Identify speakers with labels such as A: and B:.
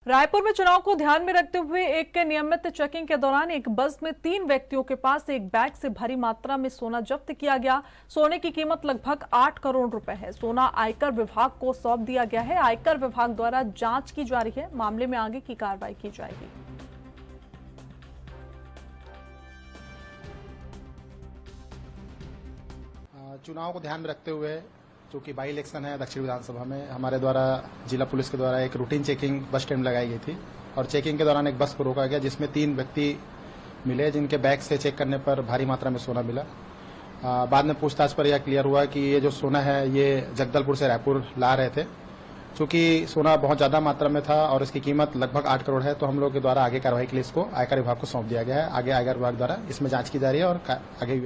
A: रायपुर में चुनाव को ध्यान में रखते हुए एक नियमित चेकिंग के दौरान एक बस में 3 व्यक्तियों के पास से एक बैग से भारी मात्रा में सोना जब्त किया गया। सोने की कीमत लगभग 8 करोड़ रुपए है। सोना आयकर विभाग को सौंप दिया गया है। आयकर विभाग द्वारा जांच की जा रही है। मामले में आगे की कार्रवाई की जाएगी।
B: चुनाव को ध्यान में रखते हुए चूंकि बाई इलेक्शन है दक्षिण विधानसभा में, हमारे द्वारा जिला पुलिस के द्वारा एक रूटीन चेकिंग बस स्टैंड लगाई गई थी और चेकिंग के दौरान एक बस को रोका गया जिसमें 3 व्यक्ति मिले जिनके बैग से चेक करने पर भारी मात्रा में सोना मिला। बाद में पूछताछ पर यह क्लियर हुआ कि ये जो सोना है ये जगदलपुर से रायपुर ला रहे थे। चूंकि सोना बहुत ज्यादा मात्रा में था और इसकी कीमत लगभग 8 करोड़ है, तो हम लोग के द्वारा आगे कार्रवाई के लिए इसको आयकर विभाग को सौंप दिया गया है। आगे आयकर विभाग द्वारा इसमें जांच की जा रही है और आगे